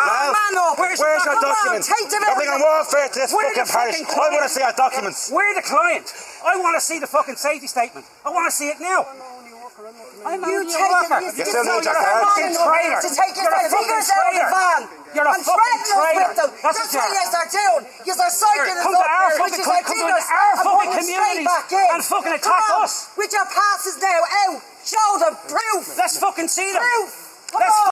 Where's your documents? You're bringing warfare to this fucking parish. I want to see our documents. We're the client. I want to see the fucking safety statement. I want to see it now. I'm a You still need your card. traitor. To take your fingers out of the van. You're a fucking traitor. That's what you are doing. You're cycling us Come to our up fucking community and fucking attack us. With your passes now out. Show them proof. Let's fucking see them. Proof. Let's